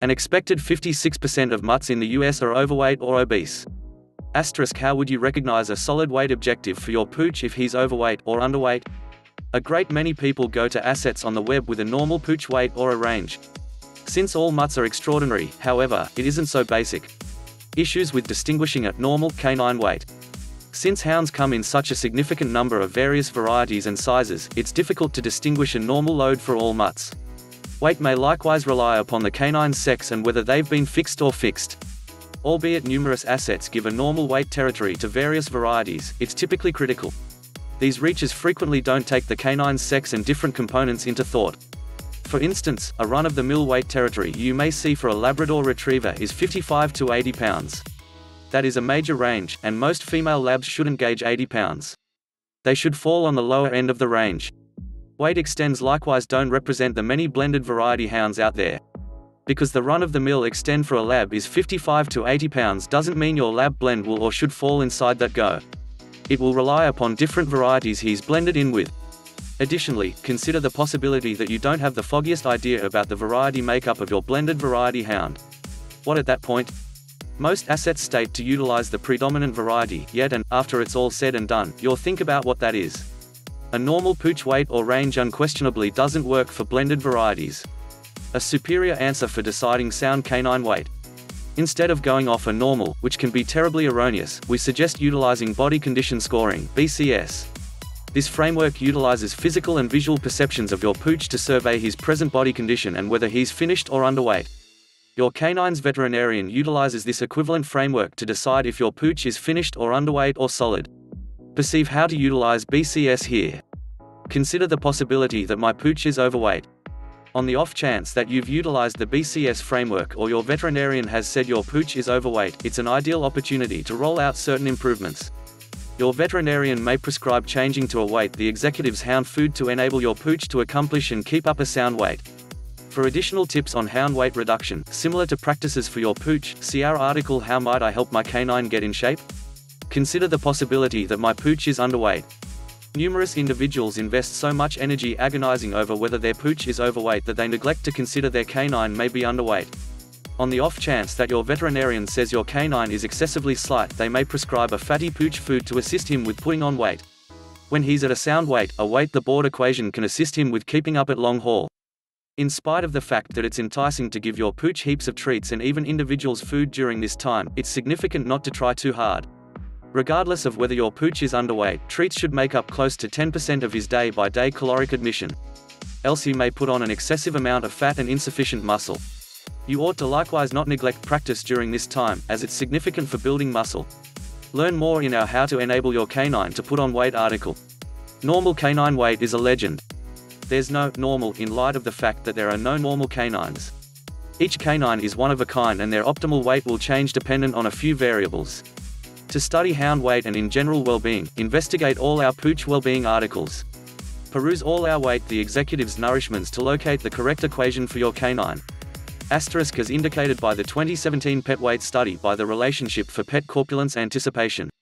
An expected 56% of mutts in the US are overweight or obese. Asterisk, how would you recognize a solid weight objective for your pooch if he's overweight or underweight? A great many people go to assets on the web with a normal pooch weight or a range. Since all mutts are extraordinary, however, it isn't so basic. Issues with distinguishing a normal canine weight. Since hounds come in such a significant number of various varieties and sizes, it's difficult to distinguish a normal load for all mutts. Weight may likewise rely upon the canine's sex and whether they've been fixed or fixed. Albeit numerous assets give a normal weight territory to various varieties, it's typically critical. These reaches frequently don't take the canine's sex and different components into thought. For instance, a run-of-the-mill weight territory you may see for a Labrador Retriever is 55 to 80 pounds. That is a major range, and most female labs shouldn't gauge 80 pounds. They should fall on the lower end of the range. Weight extends likewise don't represent the many blended variety hounds out there. Because the run-of-the-mill extend for a lab is 55 to 80 pounds doesn't mean your lab blend will or should fall inside that go. It will rely upon different varieties he's blended in with. Additionally, consider the possibility that you don't have the foggiest idea about the variety makeup of your blended variety hound. What at that point? Most assets state to utilize the predominant variety, yet and, after it's all said and done, you'll think about what that is. A normal pooch weight or range unquestionably doesn't work for blended varieties. A superior answer for deciding sound canine weight. Instead of going off a normal, which can be terribly erroneous, we suggest utilizing body condition scoring, BCS. This framework utilizes physical and visual perceptions of your pooch to survey his present body condition and whether he's finished or underweight. Your canine's veterinarian utilizes this equivalent framework to decide if your pooch is finished or underweight or solid. Perceive how to utilize BCS here. Consider the possibility that my pooch is overweight. On the off chance that you've utilized the BCS framework or your veterinarian has said your pooch is overweight, it's an ideal opportunity to roll out certain improvements. Your veterinarian may prescribe changing to a weight the executive's hound food to enable your pooch to accomplish and keep up a sound weight. For additional tips on hound weight reduction, similar to practices for your pooch, see our article How Might I Help My Canine Get in Shape? Consider the possibility that my pooch is underweight. Numerous individuals invest so much energy agonizing over whether their pooch is overweight that they neglect to consider their canine may be underweight. On the off chance that your veterinarian says your canine is excessively slight, they may prescribe a fatty pooch food to assist him with putting on weight. When he's at a sound weight, a weight-the-board equation can assist him with keeping up at long haul. In spite of the fact that it's enticing to give your pooch heaps of treats and even individuals food during this time, it's significant not to try too hard. Regardless of whether your pooch is underweight, treats should make up close to 10% of his day-by-day caloric admission. Else he may put on an excessive amount of fat and insufficient muscle. You ought to likewise not neglect practice during this time, as it's significant for building muscle. Learn more in our How to Enable Your Canine to Put on Weight article. Normal canine weight is a legend. There's no normal in light of the fact that there are no normal canines. Each canine is one of a kind and their optimal weight will change dependent on a few variables. To study hound weight and in general well-being, investigate all our pooch well-being articles. Peruse all our Weight the Executive's nourishments to locate the correct equation for your canine. Asterisk as indicated by the 2017 pet weight study by the Relationship for Pet Corpulence Anticipation.